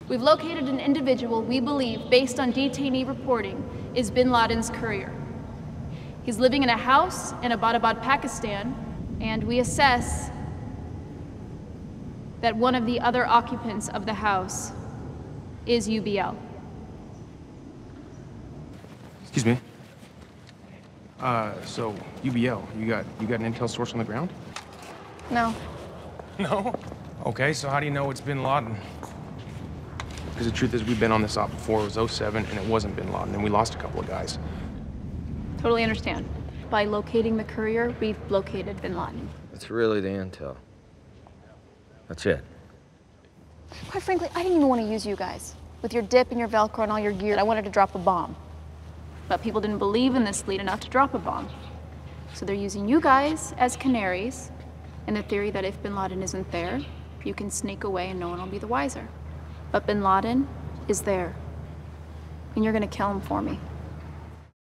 We've located an individual we believe, based on detainee reporting, is bin Laden's courier. He's living in a house in Abbottabad, Pakistan, and we assess that one of the other occupants of the house is UBL. Excuse me. So UBL, you got an intel source on the ground? No. No? Okay, so how do you know it's bin Laden? Because the truth is, we've been on this op before. It was '07, and it wasn't bin Laden, and we lost a couple of guys. Totally understand. By locating the courier, we've located bin Laden. It's really the intel. That's it. Quite frankly, I didn't even want to use you guys. With your dip and your Velcro and all your gear, I wanted to drop a bomb. But people didn't believe in this lead enough to drop a bomb. So they're using you guys as canaries in the theory that if bin Laden isn't there, you can sneak away and no one will be the wiser. But bin Laden is there, and you're gonna kill him for me.